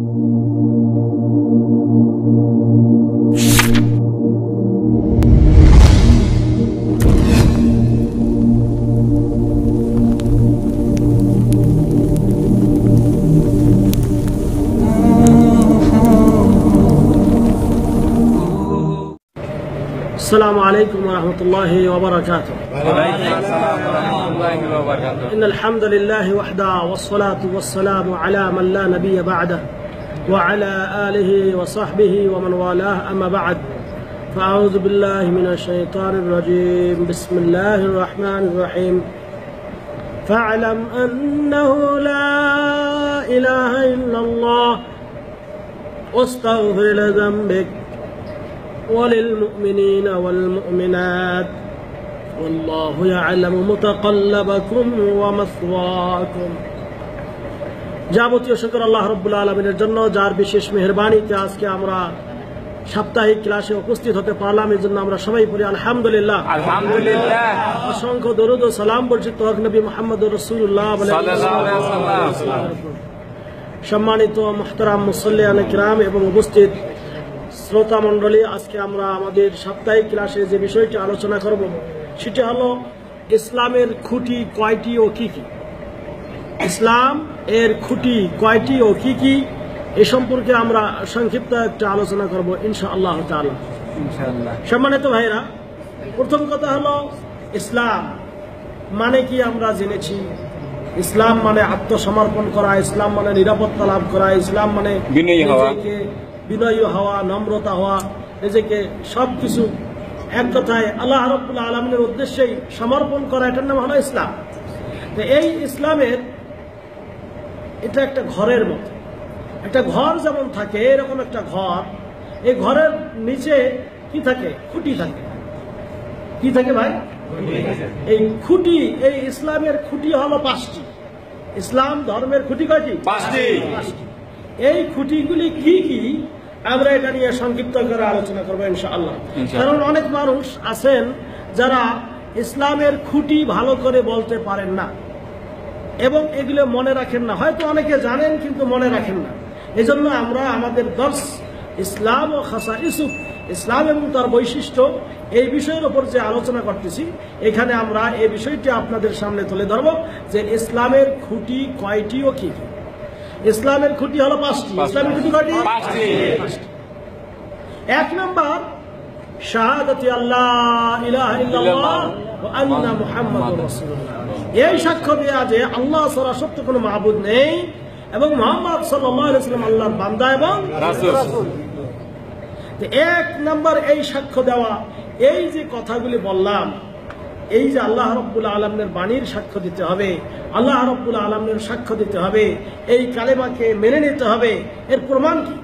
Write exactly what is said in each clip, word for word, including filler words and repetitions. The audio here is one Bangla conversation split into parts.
السلام عليكم ورحمة الله وبركاته. إن الحمد لله وحده والصلاة والسلام على من لا نبي بعده وعلى آله وصحبه ومن والاه أما بعد فأعوذ بالله من الشيطان الرجيم بسم الله الرحمن الرحيم فاعلم أنه لا إله إلا الله واستغفر لذنبك وللمؤمنين والمؤمنات والله يعلم متقلبكم ومثواكم। যাবতীয় শুকর আল্লাহ রাব্বুল আলামিনের জন্য, যার বিশেষ মেহেরবানিতে আজকে আমরা সাপ্তাহিক ক্লাসে উপস্থিত হতে পারলাম। এই জন্য আমরা সবাই পড়ি আলহামদুলিল্লাহ। আলহামদুলিল্লাহ। অসংখ্য দরুদ ও সালাম বর্ষিত হোক নবী মুহাম্মদুর রাসূলুল্লাহ সাল্লাল্লাহু আলাইহি ওয়াসাল্লাম। সম্মানিত মুহতারাম মুসল্লিয়ানে কিরাম এবং উপস্থিত শ্রোতা মণ্ডলী, আজকে আমরা আমাদের সাপ্তাহিক ক্লাসে যে বিষয়টি আলোচনা করব সেটি হলো ইসলামের খুঁটি কয়টি ও কি কি। ইসলাম এর খুঁটি কয়টি ও কি কি এ সম্পর্কে আমরা সংক্ষিপ্ত একটা আলোচনা করব ইনশাআল্লাহ তাআলা। ইনশাআল্লাহ। সম্মানিত ভাইরা, প্রথম কথা হলো ইসলাম মানে কি আমরা জেনেছি। ইসলাম মানে আত্মসমর্পণ করা, ইসলাম মানে নিরাপত্তা লাভ করা, ইসলাম মানে বিনয়ী হওয়া, বিনয়ী হওয়া, নম্রতা হওয়া, নিজেকে সবকিছু এক কথায় আল্লাহ রাব্বুল আলামিনের উদ্দেশ্যেই সমর্পণ করা, এটার নাম হলো ইসলাম। তো এই ইসলামের এটা একটা ঘরের মতো। একটা ঘর যেমন থাকে, এরকম একটা ঘর, এই ঘরের নিচে কি থাকে? খুঁটি থাকে। কি থাকে ভাই? এই খুঁটি, এই ইসলামের খুঁটি হলো পাঁচটি। ইসলাম ধর্মের খুঁটি কয়টি? পাঁচটি। এই খুঁটিগুলি কি কি আমরা এটা নিয়ে সংক্ষিপ্ত করে আলোচনা করবো ইনশাআল্লাহ। কারণ অনেক মানুষ আছেন যারা ইসলামের খুঁটি ভালো করে বলতে পারেন না এবং এগুলো মনে রাখেন না। হয়তো অনেকে জানেন কিন্তু মনে রাখেন না। এই জন্য আমরা আমাদের দর্স ইসলাম ও খাসাইসুফ, ইসলাম এবং তার বৈশিষ্ট্য, এই বিষয়ের উপর যে আলোচনা করতেছি, এখানে আমরা এই বিষয়টি আপনাদের সামনে তুলে ধরব যে ইসলামের খুঁটি কয়টি ও কি কি। ইসলামের খুঁটি হলো পাঁচটি। ইসলামের খুঁটি কয়টি? পাঁচটি। এক নম্বর শাহাদাতি আল্লাহ ইলাহা ইল্লাল্লাহ ওয়া আন্না মুহাম্মাদুর রাসূলুল্লাহ। এই সাক্ষ্য দেয়া যে আল্লাহ ছাড়া সত্য কোনো মাবুদ নেই এবং মুহাম্মদ সাল্লাল্লাহু আলাইহি ওয়াসাল্লাম আল্লাহর বান্দা এবং রাসূল। এক নম্বর এই সাক্ষ্য দেওয়া, এই যে কথাগুলি বললাম, এই যে আল্লাহ রাব্বুল আলামিনের বাণীর সাক্ষ্য দিতে হবে, আল্লাহ রাব্বুল আলামিনের সাক্ষ্য দিতে হবে, এই কালেমাকে মেনে নিতে হবে, এর প্রমাণ কি?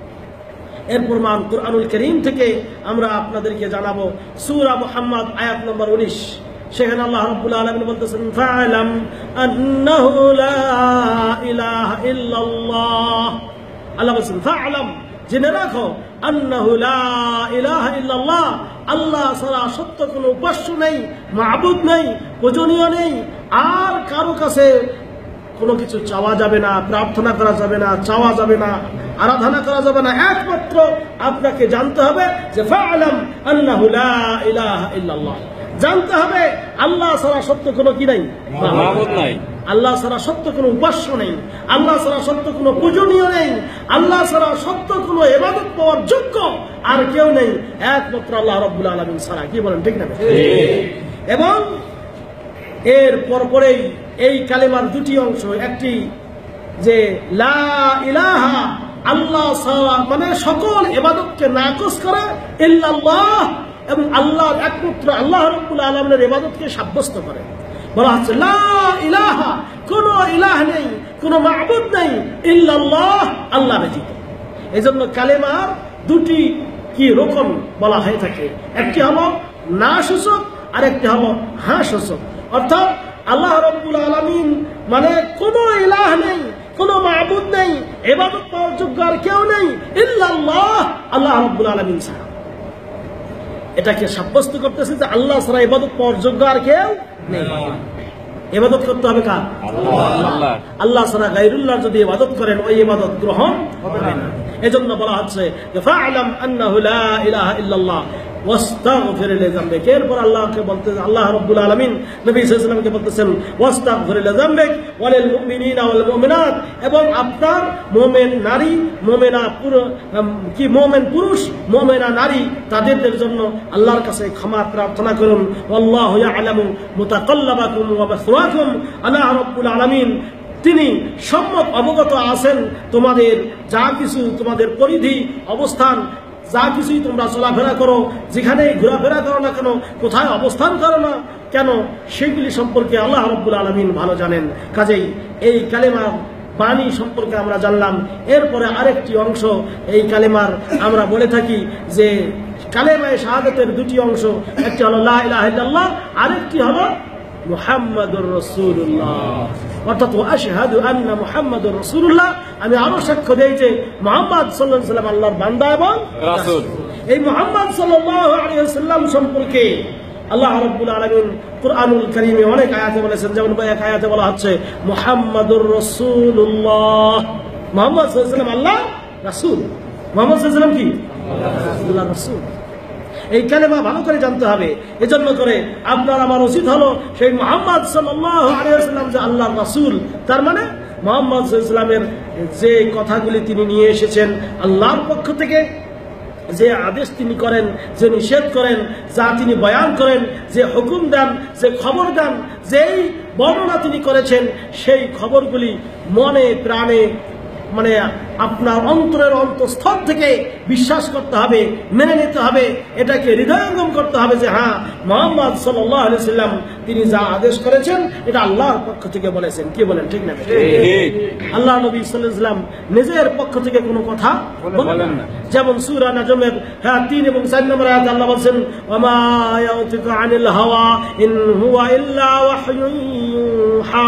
এর প্রমাণ কুরআনুল কারীম থেকে আমরা আপনাদেরকে জানাবো। সূরা মুহাম্মদ আয়াত নম্বর উনিশ, সেখানে আল্লাহ রাব্বুল আলামিন বলতেছেন ফা'লাম আন্নাহু লা ইলাহা ইল্লাল্লাহ। আল্লাহ বলেন ফা'লাম, জেনে রাখো, আন্নাহু লা ইলাহা ইল্লাল্লাহ, আল্লাহ ছাড়া সত্য কোনো উপাস্য নেই, মাবুদ নেই, পূজনীয় নেই, আর কারো কাছে কোনো কিছু চাওয়া যাবে না, প্রার্থনা করা যাবে না, চাওয়া যাবে না, আরাধনা করা যাবে না। একমাত্র আপনাকে জানতে হবে যে ফা'লাম আন্নাহু লা ইলাহা ইল্লাল্লাহ, জানতে হবে আল্লাহ ছাড়া সত্য কোনো কি নাই, মাবুদ নাই, আল্লাহ ছাড়া সত্য কোনো উপাস্য নেই, আল্লাহ ছাড়া সত্য কোনো পূজনীয় নেই, আল্লাহ ছাড়া সত্য কোনো ইবাদত পাওয়ার যোগ্য আর কেউ নেই, একমাত্র আল্লাহ রাব্বুল আলামিন ছাড়া। কি বলেন, ঠিক না? এবং এর পরপরেই এই কালেমার দুটি অংশ, একটি যে লা ইলাহা, আল্লাহ ছাড়া মানে সকল ইবাদতকে নাকচ করে, ইল্লাল্লাহ, এবং আল্লাহর একমাত্র আল্লাহ রাব্বুল আলামিনের ইবাদতকে সাব্যস্ত করে। বলা হচ্ছে লা ইলাহা, কোন ইলাহ নেই, কোন মাবুদ নেই, ইল্লাল্লাহ, আল্লাহ ব্যতীত। এই জন্য কালেমার দুটি কি রকম বলা হয়ে থাকে, একটি হলো না সূচক আর একটি হলো হ্যাঁ সূচক। অর্থাৎ আল্লাহ রাব্বুল আলামিন মানে কোন ইলাহ নেই, কোন মাবুদ নেই, ইবাদত পাওয়ার যোগ্য আর কেউ নেই, ইল্লাল্লাহ, আল্লাহ রাব্বুল আলামিন ছাড়া। এটাকে সাব্যস্ত করতেছে যে আল্লাহ ছাড়া ইবাদত পাওয়ার যোগ্য আর কেউ নেই। ইবাদত করতে হবে কার? আল্লাহ। আল্লাহ ছাড়া গায়রুল্লাহর যদি ইবাদত করেন ওই ইবাদত গ্রহণ হবে না। এজন্য বলা হচ্ছে যে ফা'লাম আন্নাহু লা ইলাহা ইল্লাল্লাহ ওয়াস্তাগফির লিযামবিক। এরপর আল্লাহকে বলতে আল্লাহ রাব্বুল আলামিন নবী সাল্লাল্লাহু আলাইহি ওয়াসাল্লামকে বলতেছেন ওয়াস্তাগফির লিযামবিক ওয়ালিল মুমিনিনা ওয়াল মুমিনাত, এবং আপনার মুমিন নারী মুমিনা পুরুষ কি মুমিন পুরুষ মুমিনা নারী তাদের জন্য আল্লাহর কাছে ক্ষমা প্রার্থনা করুন। আল্লাহু ইয়ালামু মুতাকাল্লাবাকুম ওয়া মাসওয়াকুম। আল্লাহ রাব্বুল আলামিন তিনি সম্যক অবগত আছেন তোমাদের যা কিছু, তোমাদের পরিধি অবস্থান যা কিছুই তোমরা চলাফেরা করো, যেখানে ঘোরাফেরা করো না কেন, কোথায় অবস্থান করো না কেন, সেগুলি সম্পর্কে আল্লাহ রাব্বুল আলামিন ভালো জানেন। কাজেই এই কালেমা বাণী সম্পর্কে আমরা জানলাম। এরপরে আরেকটি অংশ এই কালেমার আমরা বলে থাকি যে কালেমায়ে শাহাদাতের দুটি অংশ, একটি হলো লা ইলাহা ইল্লাল্লাহ, আরেকটি হলো মুহাম্মাদুর রাসূলুল্লাহ, অর্থাৎ আশহাদু আন্না মুহাম্মাদুর রাসূলুল্লাহ, আমি আরো সাক্ষ্য দেই যে মুহাম্মদ সাল্লাল্লাহু আলাইহি ওয়াসাল্লাম আল্লাহর বান্দা এবং রাসূল। এই মুহাম্মদ সাল্লাল্লাহু আলাইহি ওয়াসাল্লাম সম্পর্কে আল্লাহ রাব্বুল আলামিন কুরআনুল কারীমে অনেক আয়াতে বলেছেন। যেমন এক আয়াতে বলা হচ্ছে মুহাম্মাদুর রাসূলুল্লাহ, মুহাম্মদ সাল্লাল্লাহু আলাইহি ওয়াসাল্লাম আল্লাহ রাসূল। মুহাম্মদ সাল্লাল্লাহু আলাইহি ওয়াসাল্লাম কি? আল্লাহ রাসূল। এই কালেমা ভালো করে জানতে হবে। এজন্য করে আপনার আমার উচিত হলো সেই মুহাম্মদ সাল্লাল্লাহু আলাইহি ওয়াসাল্লাম যে আল্লাহর রাসূল, তার মানে মুহাম্মদ সাল্লাল্লাহু আলাইহি ওয়াসাল্লামের যে কথাগুলি তিনি নিয়ে এসেছেন আল্লাহর পক্ষ থেকে, যে আদেশ তিনি করেন, যে নিষেধ করেন, যা তিনি বয়ান করেন, যে হুকুম দেন, যে খবর দেন, যেই বর্ণনা তিনি করেছেন, সেই খবরগুলি মনে প্রাণে মানে আপনার অন্তরের অন্তঃস্থল থেকে বিশ্বাস করতে হবে, মেনে নিতে হবে, এটাকে হৃদয়ঙ্গম করতে হবে যে হ্যাঁ মুহাম্মদ সাল্লাল্লাহু আলাইহি ওয়াসাল্লাম তিনি যা আদেশ করেছেন এটা আল্লাহর পক্ষ থেকে বলেছেন। কি বলেন, ঠিক না? আল্লাহ নবী সাল্লাল্লাহু আলাইহি ওয়াসাল্লাম নিজের পক্ষ থেকে কোনো কথা বলেন না। যেমন সূরা নাজমের হ্যাঁ তিন এবং চার নম্বর আয়াতে আল্লাহ বলেন ওয়ামা ইয়াতিকু আনিল হাওয়া ইন হুয়া ইল্লা ওয়াহয়ুন ইউহা।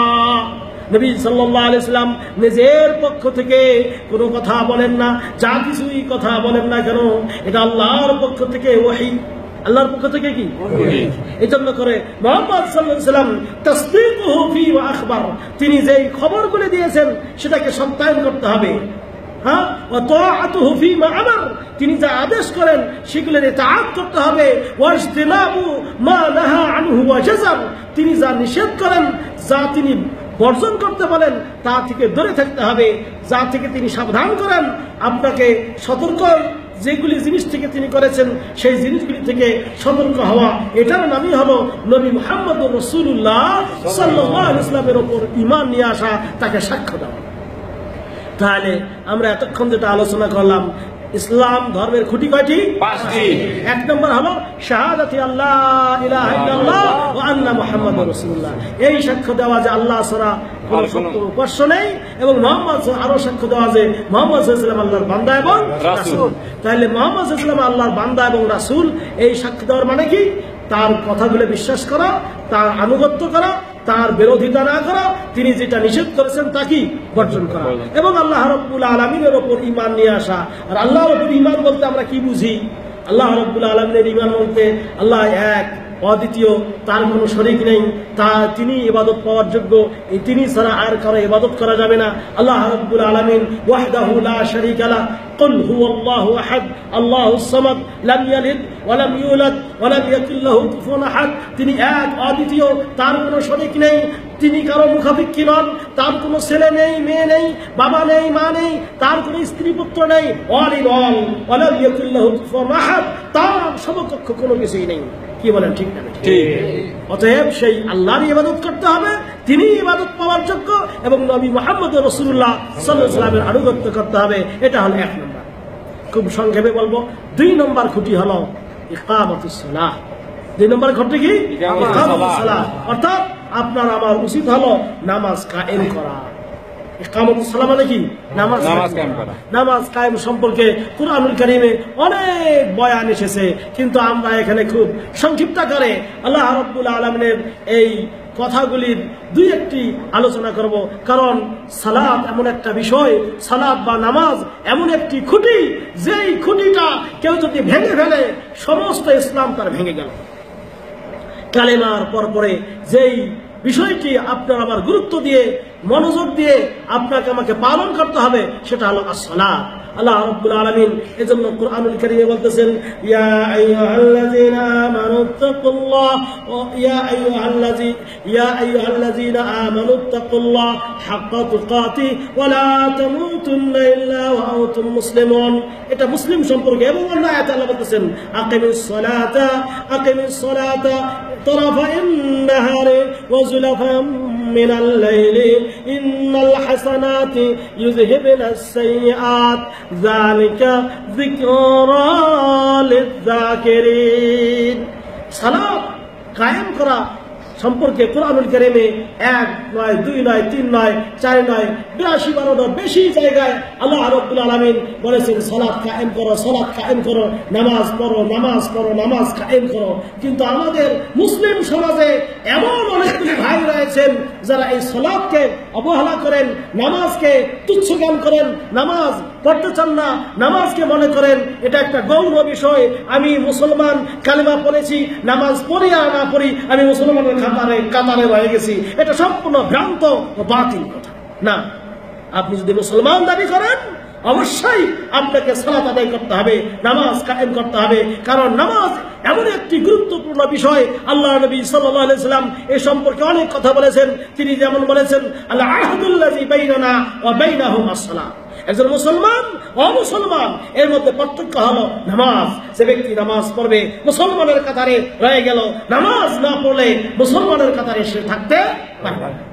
নবী সাল্লাল্লাহু আলাইহি ওয়াসাল্লাম নিজের পক্ষ থেকে কোনো কথা বলেন না, যা কিছুই কথা বলেন না কেন এটা আল্লাহর পক্ষ থেকে ওহী, আল্লাহর পক্ষ থেকে কি ওহী। এজন্য করে মুহাম্মদ সাল্লাল্লাহু আলাইহি ওয়াসাল্লাম তাসদীকুহু ফি ওয়া আখবার, তিনি যেই খবরগুলো দিয়েছেন সেটাকে সত্যায়ন করতে হবে। হ্যাঁ, ওয়া তাআতুহু ফি মা আমার, তিনি যা আদেশ করেন সেগুলোর ইতাআত করতে হবে। ওয়াজতিনাবু মা নাহা আনহু ওয়া জাযার, তিনি যা নিষেধ করেন, যা তিনি বর্জন করতে বলেন তা থেকে দূরে থাকতে হবে। যা থেকে তিনি সাবধান করেন, আপনাকে সতর্ক যেগুলি জিনিস থেকে তিনি করেছেন সেই জিনিসগুলি থেকে সতর্ক হওয়া, এটার নামই হলো নবী মুহাম্মদুর রাসূলুল্লাহ সাল্লাল্লাহু আলাইহি ওয়াসাল্লামের উপর ঈমান নিয়ে আসা, তাকে সাক্ষ্য দেওয়া। তাহলে আমরা এতক্ষণ যেটা আলোচনা করলাম, ইসলাম ধর্মের খুঁটি কয়টি? পাঁচটি। এক নম্বর হলো শাহাদাতি আল্লাহ ইলাহা ইল্লাল্লাহ ওয়া আন্না মুহাম্মাদুর রাসূলুল্লাহ, এই সাক্ষ্য দেওয়া যে আল্লাহ ছাড়া কোনো সত্য উপাস্য নেই, এবং মুহাম্মদ আরো সাক্ষ্য দেওয়া যে মুহাম্মদ সাল্লাল্লাহু আলাইহি ওয়াসাল্লাম আল্লাহর বান্দা এবং রাসূল। তাহলে মুহাম্মদ সাল্লাল্লাহু আলাইহি ওয়াসাল্লাম আল্লাহর বান্দা এবং রাসূল, এই সাক্ষ্য দেওয়ার মানে কি? তার কথাগুলো বিশ্বাস করা, তার আনুগত্য করা, তার বিরোধিতা না করা, তিনি যেটা নিষেধ করেছেন তা কি বর্জন করা, এবং আল্লাহ রাব্বুল আলামিনের উপর ঈমান নিয়ে আসা। আর আল্লাহর উপর ঈমান বলতে আমরা কি বুঝি? আল্লাহ রাব্বুল আলামিনের ঈমান বলতে আল্লাহ এক, অদ্বিতীয়, তার কোনো শরীক নেই, তা তিনি ইবাদত পাওয়ার যোগ্য, এই তিনি ছাড়া আর কারো ইবাদত করা যাবে না। আল্লাহ রাব্বুল আলামিন ওয়াহদাহু লা শারীকা লাহু, কুল হুয়াল্লাহু আহাদ আল্লাহুস সামাদ, লাম ইয়ালিদ ওয়া লাম ইউলাদ ওয়া লাম ইয়াকুল লাহু কুফুওয়ান আহাদ, তিনি এক, অদ্বিতীয়, তার কোনো শরীক নেই, তিনি কারো মুখাপেক্ষী নন, তার কোনো ছেলে নেই, মেয়ে নেই, বাবা নেই, মা নেই, তার কোনো স্ত্রী পুত্র নেই, অল ইন অল, ওয়া লাম ইয়াকুল লাহু কুফুওয়ান আহাদ, তার সমকক্ষ কোনো কিছুই নেই। কি বলেন, ঠিক না? ঠিক। অতএব সেই আল্লাহর ইবাদত করতে হবে, তিনি ইবাদত পাওয়ার যোগ্য, এবং নবী মুহাম্মদ রাসূলুল্লাহ সাল্লাল্লাহু আলাইহি ওয়াসাল্লামের আনুগত্য করতে হবে। এটা হলো এক নম্বর। খুব সংক্ষেপে বলবো, দুই নম্বর খুঁটি হলো ইকামাতুস সালাহ। দুই নম্বর খুঁটি কি? ইকামাতুস সালাহ, অর্থাৎ আপনার আমার উচিত হলো নামাজ কায়েম করা। ইকামাতুস সালাহ মানে কি? নামাজ কায়েম করা। নামাজ কায়েম সম্পর্কে কুরআনুল কারীমে অনেক বয়ান এসেছে, কিন্তু আমরা এখানে খুব সংক্ষিপ্ত করে আল্লাহ রাব্বুল আলামিনের এই কথাগুলির দুই একটি আলোচনা করব। কারণ সালাত এমন একটা বিষয়, সালাত বা নামাজ এমন একটি খুঁটি, যেই খুঁটিটা কেউ যদি ভেঙে ফেলে সমস্ত ইসলাম তার ভেঙে গেল। কালেমার পর পরে যেই বিষয়টি আপনার আমার গুরুত্ব দিয়ে মনোযোগ দিয়ে আপনাকে আমাকে পালন করতে হবে, সেটা হলো as-সালাত। আল্লাহ রাব্বুল আলামিন এজন্য কুরআনুল কারীমে বলতেছেন, ইয়া আইয়ুহাল্লাযীনা আমানুত্তাকুল্লাহ ইয়া আইয়ুহাল্লাযী ইয়া আইয়ুহাল্লাযীনা আমানুত্তাকুল্লাহ হাক্কা তুকাতি ওয়া লা তামুতুন্না ইল্লা ওয়া আনতুম মুসলিমুন। এটা মুসলিম সম্পর্কে। এবং অন্য আয়াতে আল্লাহ বলতেছেন, আকিমিস সালাতা আকিমিস সালাতা তরাফাইন নাহারি ওয়া যুলাফাম মিনাল লাইলি ইন্নাল হাসানাতি ইউযহিবুনাস সাইয়্যাত যালিকা যিকরা লিয-যাকিরিন। সালাত কায়েম করা সম্পর্কে কুরআনুল কারীমে এক নয়, দুই নয়, তিন নয়, চার নয়, বিরাশি বারোটা বেশি জায়গায় আল্লাহ রাব্বুল আলামিন বলেছেন সালাত কায়েম করো, সালাত কায়েম করো, নামাজ পড়ো, নামাজ পড়ো, নামাজ কায়েম করো। কিন্তু আমাদের মুসলিম সমাজে এমন অনেকগুলি ভাই রয়েছেন যারা এই সালাতকে অবহেলা করেন, নামাজকে তুচ্ছ জ্ঞান করেন, নামাজ পড়তে চান না, নামাজকে মনে করেন এটা একটা গৌণ বিষয়। আমি মুসলমান, কালিমা পড়েছি, নামাজ পড়ি আর না পড়ি আমি মুসলমানের কাতারে কাতারে রয়ে গেছি। এটা সম্পূর্ণ ভ্রান্ত ও বাতিল কথা। না, আপনি যদি মুসলমান দাবি করেন অবশ্যই আপনাকে সালাত আদায় করতে হবে, নামাজ কায়েম করতে হবে। কারণ নামাজ এমন একটি গুরুত্বপূর্ণ বিষয়। আল্লাহ নবী সাল্লাল্লাহু আলাইহি সাল্লাম এ সম্পর্কে অনেক কথা বলেছেন। তিনি যেমন বলেছেন, আল আহদুল্লাযী বাইনানা ওয়া বাইনাহুম আস-সালাত। একজন মুসলমান ও মুসলমান এর মধ্যে পার্থক্য হলো নামাজ। যে ব্যক্তি নামাজ পড়বে মুসলমানের কাতারে রয়ে গেল, নামাজ না পড়লে মুসলমানের কাতারে সে থাকতে পারবে না।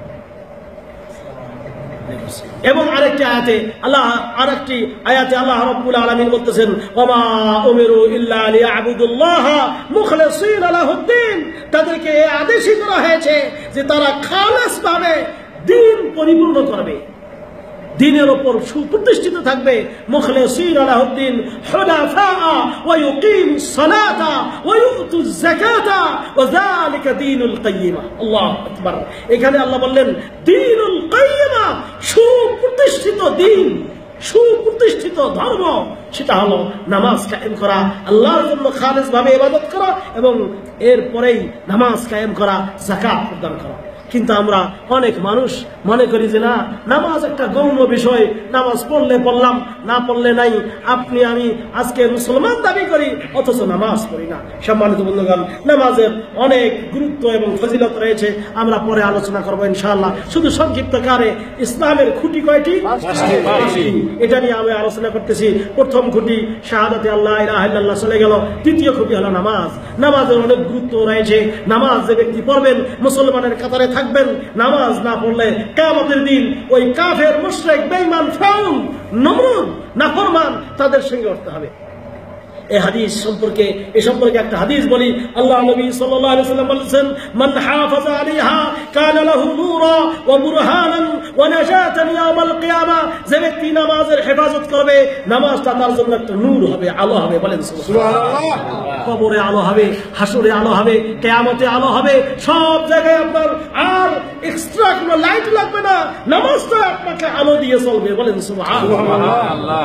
এবং আরেকটি আয়াতে আল্লাহ আরেকটি আয়াতে আল্লাহ রাব্বুল আলামিন বলতেছেন, ওমা উমিরু ইল্লা লিয়াবুদুল্লাহ মুখলিসিনা লাহুদ্দিন। তাদেরকে আদেশ করা হয়েছে যে তারা খালেস ভাবে দ্বীন পরিপূর্ণ করবে, দ্বীনের উপর সুপ্রতিষ্ঠিত থাকবে। মুখলিসিনা লাহুদ্দিন হুনাফা ওয়া ইউকিমুস সালাতা ওয়া ইউতুজ যাকাতা ওয়া যালিকা দীনুল কাইয়্যিমা। আল্লাহু আকবার। এখানে আল্লাহ বললেন দীনুল কাইয়্যিমা, সুপ্রতিষ্ঠিত দ্বীন, সুপ্রতিষ্ঠিত ধর্ম, সেটা হলো নামাজ কায়েম করা, আল্লাহর জন্য খালেস ভাবে ইবাদত করা এবং এরপরেই নামাজ কায়েম করা, যাকাত প্রদান করা। কিন্তু আমরা অনেক মানুষ মনে করি যে না, নামাজ একটা গৌণ বিষয়, নামাজ পড়লে পড়লাম, না পড়লে নাই। আপনি আমি আজকে মুসলমান দাবি করি অথচ নামাজ পড়ি না। সম্মানিত বন্ধুগণ, নামাজের অনেক গুরুত্ব এবং ফজিলত রয়েছে, আমরা পরে আলোচনা করবো ইনশাআল্লাহ। শুধু সংক্ষিপ্ত কারে ইসলামের খুঁটি কয়টি? এটা নিয়ে আমি আলোচনা করতেছি। প্রথম খুঁটি শাহাদাতে আল্লাহ ইলাহা ইল্লাল্লাহ চলে গেল। দ্বিতীয় খুঁটি হলো নামাজ। নামাজের অনেক গুরুত্ব রয়েছে। নামাজ যে ব্যক্তি পড়বেন মুসলমানের কাতারে থাকবেন, নামাজ না পড়লে কিয়ামতের দিন ওই কাফের, মুশরিক, বেঈমান, ফিরআউন, নমরুদ, নাফরমান তাদের সঙ্গে উঠতে হবে। এই হাদিস সম্পর্কে এই সম্পর্কে একটা হাদিস বলি। আল্লাহ নবী সাল্লাল্লাহু আলাইহি ওয়াসাল্লাম বলেছেন, মান হাফাযা আলাইহা কানা লাহু নূরা ওয়া বুরহানান ওয়া নাজাতান ইয়াউমাল কিয়ামা। যে ব্যক্তি নামাজের হেফাজত করবে, নামাজটা তার জন্য একটা নূর হবে, আলো হবে। বলেন সুবহানাল্লাহ। কবরে আলো হবে, হাসরে আলো হবে, কিয়ামতে আলো হবে, সব জায়গায় আপনার আর এক্সট্রা কোনো লাইট লাগবে না, নামাজটা আপনাকে আলো দিয়ে চলবে। বলেন সুবহানাল্লাহ।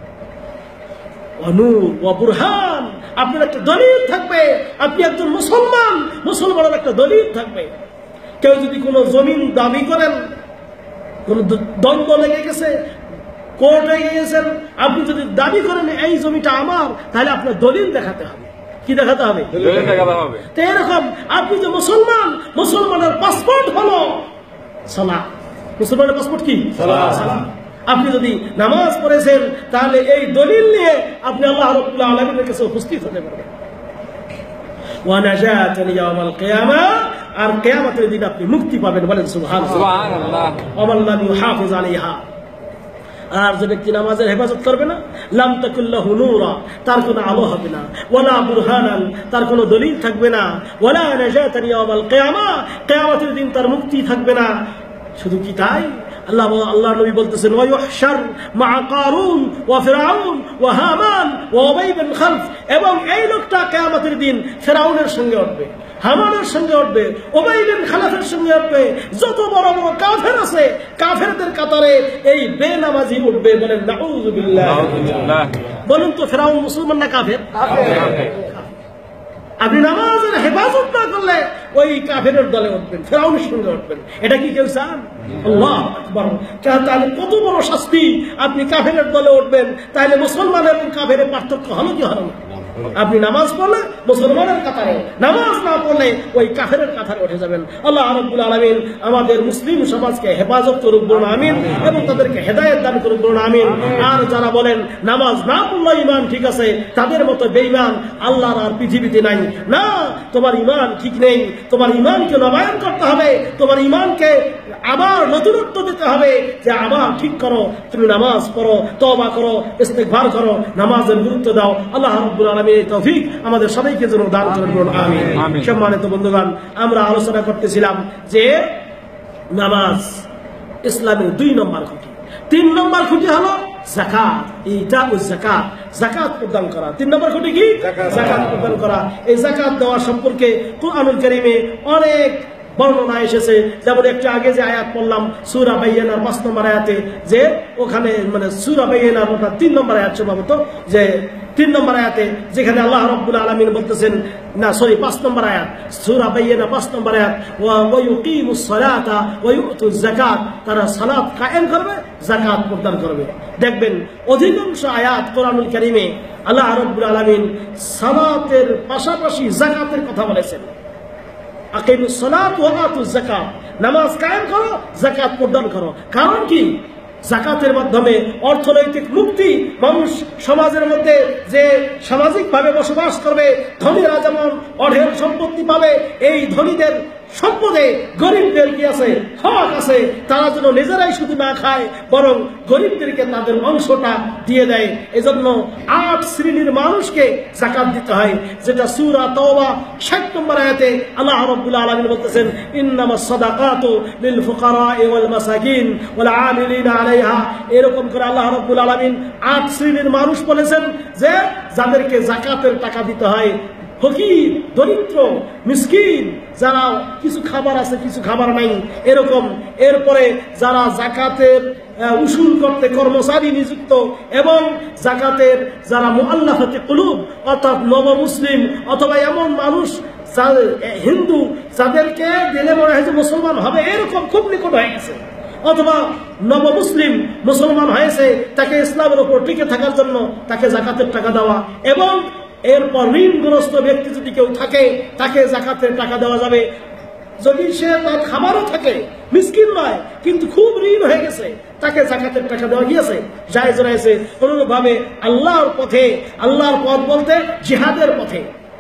নূর ওয়া বুরহান, আপনার একটা দলিল থাকবে, আপনি একজন মুসলমান, মুসলমানের একটা দলিল থাকবে। কেউ যদি কোনো জমিন দাবি করেন, কোন দ্বন্দ্ব লেগে গেছে, কোর্টে গিয়েছেন, আপনি যদি দাবি করেন এই জমিটা আমার, তাহলে আপনার দলিল দেখাতে হবে। কি দেখাতে হবে? তো এরকম আপনি যে মুসলমান, মুসলমানের পাসপোর্ট হলো সালাত। মুসলমানের পাসপোর্ট কি? সালাত। আপনি যদি নামাজ পড়েছেন তাহলে এই দলিল নিয়ে আপনি আল্লাহ রাব্বুল আলামিনের কাছে উপস্থিত হতে পারবেন। ওয়া নাজাতান ইয়াউমাল কিয়ামা, আর কিয়ামতের দিন আপনি মুক্তি পাবেন। বলেন সুবহানাল্লাহ। ওয়া মান ইউহাফিজ আলাইহা, আর যে ব্যক্তি নামাজের হেফাজত করবে না, লাম তাকুল্লাহু নূরা, তার কোনো আলো হবে না, ওয়ালা বুরহানান, তার কোনো দলিল থাকবে না, ওয়ালা নাজাতান ইয়াউমাল কিয়ামা, কিয়ামতের দিন তার মুক্তি থাকবে না। শুধু কি তাই? আল্লাহ আল্লাহ নবী বলতেছেন, ওয়া ইউহশার মা কারুন ওয়া ফিরআউন ওয়া হামান ওয়া উবাই বিন খালফ, এবং এই লোকটা কিয়ামতের দিন ফিরআউনের সঙ্গে উঠবে, হামানের সঙ্গে উঠবে, উবাই বিন খালফের সঙ্গে উঠবে। যত বড় বড় কাফের আছে, কাফেরদের কাতারে এই বেনামাজি উঠবে। বলেন নাউযুবিল্লাহ। বলুন তো ফিরআউন মুসলমান না কাফের? আপনি নামাজের হেফাজত না করলে ওই কাফেরের দলে উঠবেন, ফেরাউনের সঙ্গে উঠবেন। এটা কি কেউ চান? আল্লাহ আকবার। তাহলে কত বড় শাস্তি, আপনি কাফেরের দলে উঠবেন। তাহলে মুসলমান এবং কাফেরের পার্থক্য হলো কি হলো না? আপনি নামাজ পড়লে মুসলমানের কাতারে, নামাজ না পড়লে ওই কাফেরের কাতারে উঠে যাবেন। আল্লাহ রাব্বুল আলামিন আমাদের মুসলিম সমাজকে হেফাজত করুক বলুন আমিন, এবং তাদেরকে হেদায়েত দান করুক বলুন আমিন। আর যারা বলেন নামাজ না পড়লে ইমান ঠিক আছে, তাদের মতো বেঈমান আল্লাহর আর পৃথিবীতে নাই। না, তোমার ইমান ঠিক নেই, তোমার ইমানকে নবায়ন করতে হবে, তোমার ইমানকে আবার নতুনত্ব দিতে হবে, যে আবার ঠিক করো, তুমি নামাজ পড়ো, তওবা করো, ইস্তিগফার করো, নামাজের গুরুত্ব দাও। আল্লাহ রাব্বুল আলামিন এই তৌফিক আমাদের সবাইকে যেন দান করেন বলুন আমিন। সম্মানিত বন্ধুগণ, আমরা আলোচনা করতেছিলাম যে নামাজ ইসলামের দুই নম্বর খুঁটি। তিন নম্বর খুঁটি হলো যাকাত, এইটা ও যাকাত, যাকাত প্রদান করা। তিন নম্বর খুঁটি কি? যাকাত প্রদান করা। এই যাকাত দেওয়া সম্পর্কে কুরআনুল কারীমে অনেক বর্ণনা এসেছে। যেমন একটু আগে যে আয়াত পড়লাম সূরা বাইয়িনার পাঁচ নম্বর আয়াতে, যে ওখানে মানে সূরা বাইয়িনার ওটা তিন নম্বর আয়াত সম্ভবত, যে তিন নম্বর আয়াতে যেখানে আল্লাহ রাব্বুল আলামিন বলতেছেন, না সরি পাঁচ নম্বর আয়াত, সূরা বাইয়িনা পাঁচ নম্বর আয়াত, ওয়া ইউকিমুস সালাতা ওয়া ইউতুজ যাকাত, তারা সালাত কায়েম করবে, যাকাত প্রদান করবে। দেখবেন অধিকাংশ আয়াত কোরআনুল কারীমে আল্লাহ রাব্বুল আলামিন সালাতের পাশাপাশি যাকাতের কথা বলেছেন। আকিমুস সালাত ওয়া আতুজ যাকাত, নামাজ কায়েম করো, যাকাত প্রদান করো। কারণ কি? যাকাতের মাধ্যমে অর্থনৈতিক মুক্তি, মানুষ সমাজের মধ্যে যে সামাজিকভাবে বসবাস করবে, ধনীরা যেমন অঢেল সম্পত্তি পাবে, এই ধনীদের সম্পদে গরিবদের কি আছে? হক আছে। তারা যেন নিজেরাই শুধু না খায়, বরং গরিবদেরকে তাদের অংশটা দিয়ে দেয়। এজন্য আট শ্রেণীর মানুষকে যাকাত দিতে হয়, যেটা সূরা তাওবা ষাট নম্বর আয়াতে আল্লাহ রাব্বুল আলামিন বলতেছেন, ইন্নামাস সাদাকাতু লিল ফুকারা'i ওয়াল মাসাকিন ওয়াল আমিলিনা আলাইহা। এরকম করে আল্লাহ রাব্বুল আলামিন আট শ্রেণীর মানুষ বলেছেন যে যাদেরকে যাকাতের টাকা দিতে হয়। ফকির, দরিদ্র, মিসকিন, যারা কিছু খাবার আছে কিছু খাবার নাই এরকম। এরপরে যারা যাকাতের উসুল করতে কর্মচারী নিযুক্ত, এবং যাকাতের যারা মুআল্লাফাতে কুলুব অর্থাৎ নব মুসলিম, অথবা এমন মানুষ হিন্দু যাদেরকে দিলে মনে হয় যে মুসলমান হবে, এরকম খুব নিকট হয়ে গেছে, অথবা নব মুসলিম মুসলমান হয়েছে, তাকে ইসলামের উপর টিকে থাকার জন্য তাকে যাকাতের টাকা দেওয়া। এবং এরপর ঋণগ্রস্ত ব্যক্তি যদি কেউ থাকে, তাকে যাকাতের টাকা দেওয়া যাবে। যদি সে তার খাবারও থাকে, মিসকিন নয় কিন্তু খুব ঋণ হয়ে গেছে, তাকে যাকাতের টাকা দেওয়া গিয়েছে, জায়েজ রয়েছে। অনুরূপভাবে আল্লাহর পথে, আল্লাহর পথ বলতে জিহাদের পথে,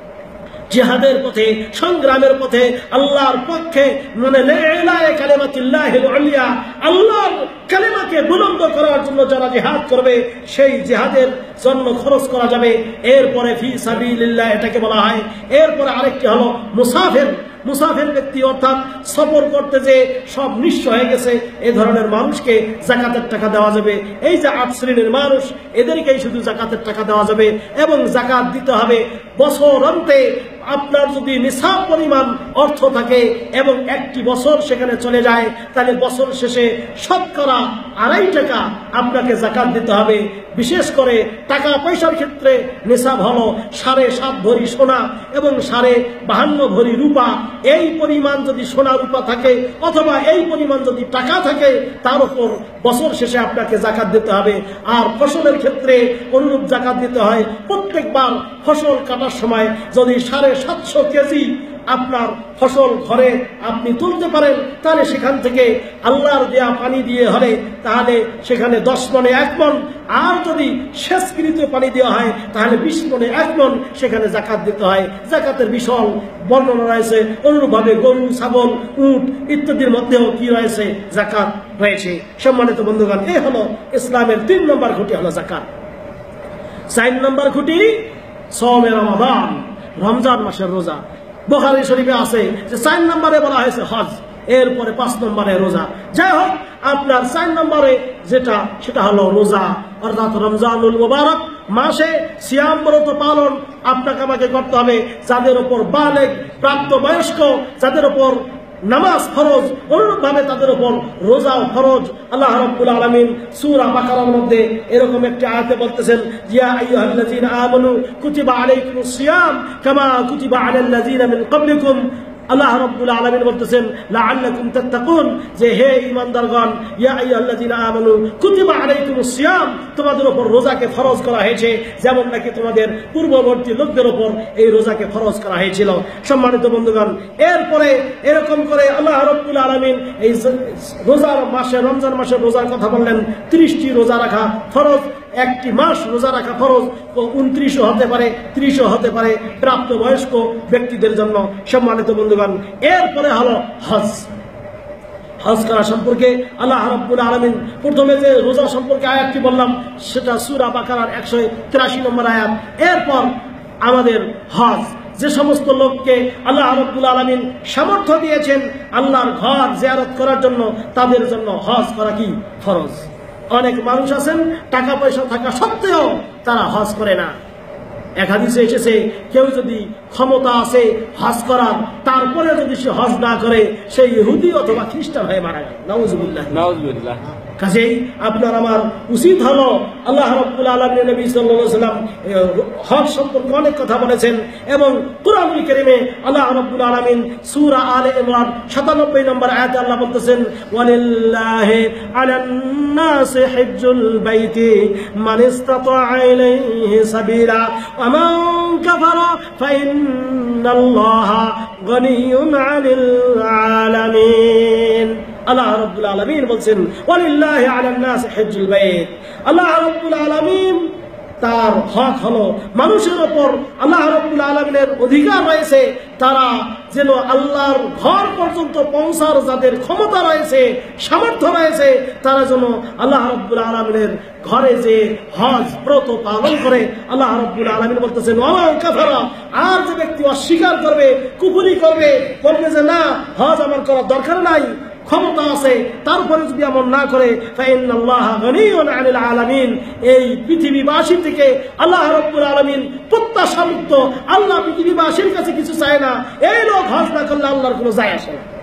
জিহাদের পথে, সংগ্রামের পথে, আল্লাহর পক্ষে, মানে লাইলায়ে কালিমাতিল্লাহিল উলিয়া, আল্লাহর কালিমাকে বুলন্দ করার জন্য যারা জিহাদ করবে, সেই জিহাদের জন্য খরচ করা যাবে। এরপরে ফি সাবিলিল্লাহ এটাকে বলা হয়। এরপরে আরেকটি হলো মুসাফির, মুসাফির ব্যক্তি অর্থাৎ সফর করতে যে সব নিঃস্ব হয়ে গেছে, এই ধরনের মানুষকে যাকাতের টাকা দেওয়া যাবে। এই যে আট শ্রেণীর মানুষ, এদেরকেই শুধু যাকাতের টাকা দেওয়া যাবে। এবং যাকাত দিতে হবে বছর অন্তে। আপনার যদি নিসাব পরিমাণ অর্থ থাকে এবং একটি বছর সেখানে চলে যায়, তাহলে বছর শেষে শতকরা আড়াই টাকা আপনাকে যাকাত দিতে হবে। বিশেষ করে টাকা পয়সার ক্ষেত্রে নিসাব হলো সাড়ে সাত ভরি সোনা এবং সাড়ে বাহান্ন ভরি রূপা। এই পরিমাণ যদি সোনা রূপা থাকে, অথবা এই পরিমাণ যদি টাকা থাকে, তার উপর বছর শেষে আপনাকে যাকাত দিতে হবে। আর ফসলের ক্ষেত্রে অনুরূপ যাকাত দিতে হয়। প্রত্যেকবার ফসল কাটার সময় যদি সাড়ে সাতশো কেজি আপনার ফসল ঘরে আপনি তুলতে পারেন, তাহলে সেখান থেকে আল্লাহর দেয়া পানি দিয়ে হলে তাহলে সেখানে দশ মনে এক মন, আর যদি শেষকৃত পানি দেওয়া হয় তাহলে বিশ মনে এক মন সেখানে যাকাত দিতে হয়। যাকাতের বিশাল বর্ণনা রয়েছে। অনুরূপভাবে গরু, ছাগল, উট ইত্যাদির মধ্যেও কি রয়েছে? যাকাত রয়েছে। সম্মানিত বন্ধুগণ, এই হলো ইসলামের তিন নম্বর খুঁটি হলো যাকাত। চার নম্বর খুঁটি সওমে রমাদান, রমজান মাসের রোজা। বুখারী শরীফে আছে যে চার নম্বরে বলা হয়েছে হজ, এরপরে পাঁচ নম্বরে রোজা। যাই হোক, আপনার চার নম্বরে যেটা সেটা হলো রোজা, অর্থাৎ রমজানুল মুবারক মাসে সিয়াম ব্রত পালন আপনাকে আমাকে করতে হবে। যাদের উপর বালেগ, প্রাপ্তবয়স্ক, যাদের উপর নামাজ ফরজ, অনুরূপভাবে তাদের উপর রোজাও ফরজ। আল্লাহ রাব্বুল আলামিন সূরা বাকারার মধ্যে এরকম একটি আয়াতে বলতেছেন, ইয়া আইয়ুহাল্লাযীনা আমানু কুতিবা আলাইকুমুস সিয়াম কামা কুতিবা আলাল্লাযীনা মিন ক্বাবলিকুম। আল্লাহ রাব্বুল আলামিন বলতেছেন লাআল্লাকুম তাত্তাকুন, যে হে ঈমানদারগণ, ইয়া আইয়ুহাল্লাযীনা আমানু কুতিবা আলাইকুমুস সিয়াম, তোমাদের উপর রোজাকে ফরজ করা হয়েছে যেমন নাকি তোমাদের পূর্ববর্তী লোকদের উপর এই রোজাকে ফরজ করা হয়েছিল। সম্মানিত বন্ধুগণ, এরপরে এরকম করে আল্লাহ রাব্বুল আলামিন এই রোজার মাসে, রমজান মাসে রোজার কথা বললেন। ত্রিশটি রোজা রাখা ফরজ, একটি মাস রোজা রাখা ফরজ, উনত্রিশও হতে পারে, ত্রিশও হতে পারে প্রাপ্তবয়স্ক ব্যক্তিদের জন্য। সম্মানিত বন্ধুগণ, এরপরে হলো হজ। হজ করা সম্পর্কে আল্লাহ রাব্বুল আলামিন প্রথমে যে রোজা সম্পর্কে আয়াতটি বললাম সেটা সূরা বাকারার একশো তিরাশি নম্বর আয়াত। এরপর আমাদের হজ, যে সমস্ত লোককে আল্লাহ রাব্বুল আলামিন সামর্থ্য দিয়েছেন আল্লাহর ঘর জিয়ারত করার জন্য, তাদের জন্য হজ করা কি ফরজ। অনেক মানুষ আছেন টাকা পয়সা থাকা সত্ত্বেও তারা হজ করে না। এক হাদিসে এসেছে, কেউ যদি ক্ষমতা আছে হজ করার, তারপরে যদি সে হজ না করে, সে ইহুদি অথবা খ্রিস্টান হয়ে মারা গেল। নাউজুবিল্লাহ নাউজুবিল্লাহ। কাজেই আপনার আমার উচিত হলো, আল্লাহ রাব্বুল আলামিন নবী সাল্লাল্লাহু আলাইহি ওয়াসাল্লাম হজ সম্পর্কে অনেক কথা বলেছেন এবং কুরআনুল কারীমে আল্লাহ রাব্বুল আলামিন সূরা আলে ইমরান সাতানব্বই নম্বর আয়াতে আল্লাহ বলতেছেন, ওয়ালিল্লাহি আলান নাসি হিজ্জুল বাইতি মান ইসতাতাআ ইলাইহি সাবিলা ওয়া মান কাফারা ফাইন্নাল্লাহা গনিয়্যুন আনিল আলামিন। আল্লাহ রাব্বুল আলামিন বলছেন, ওয়ালিল্লাহি আলান নাসি হিজ্জুল বাইত। আল্লাহ রাব্বুল আলামিন তার হক হলো মানুষের উপর, আল্লাহ রাব্বুল আলামিনের অধিকার রয়েছে তারা যেন আল্লাহর ঘর পর্যন্ত পৌঁছার যাদের ক্ষমতা রয়েছে, সামর্থ্য রয়েছে, তারা যেন আল্লাহ রাব্বুল আলামিনের ঘরে যে হজ ব্রত পালন করে। আল্লাহ রাব্বুল আলামিন বলতেছেন, ওয়া কাফারা, আর যে ব্যক্তি অস্বীকার করবে, কুফরি করবে, বলবে যে না হজ আমার করার দরকার নাই, ক্ষমতা আছে, তারপরে যদি এমন না করে, ফাইন্নাল্লাহা গনিয়্যুন আনিল আলামিন, এই পৃথিবীবাসী থেকে আল্লাহ রাব্বুল আলামিন প্রত্যাশামুক্ত। আল্লাহ পৃথিবীবাসীর কাছে কিছু চায় না। এই লোক হজ না করলে আল্লাহর কোনো যায় আসে না।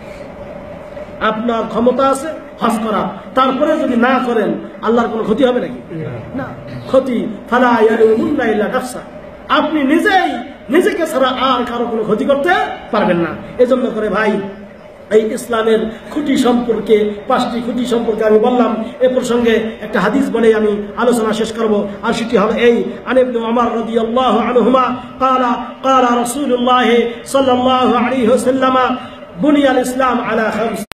আপনার ক্ষমতা আছে হজ করা, তারপরে যদি না করেন আল্লাহর কোনো ক্ষতি হবে নাকি? না, ক্ষতি ফালা ইয়ালুমুন্না ইল্লা নাফসা, আপনি নিজেই নিজেকে ছাড়া আর কারো কোনো ক্ষতি করতে পারবেন না। এজন্য করে ভাই, এই ইসলামের খুঁটি সম্পর্কে, পাঁচটি খুঁটি সম্পর্কে আমি বললাম। এ প্রসঙ্গে একটা হাদিস বলে আমি আলোচনা শেষ করব, আর সেটি হলো এই, আন ইবনে উমর রাদিয়াল্লাহু আনহুমা ক্বালা ক্বালা রাসূলুল্লাহ সাল্লাল্লাহু আলাইহি ওয়াসাল্লাম বুনিয়াল ইসলাম আলা খামস।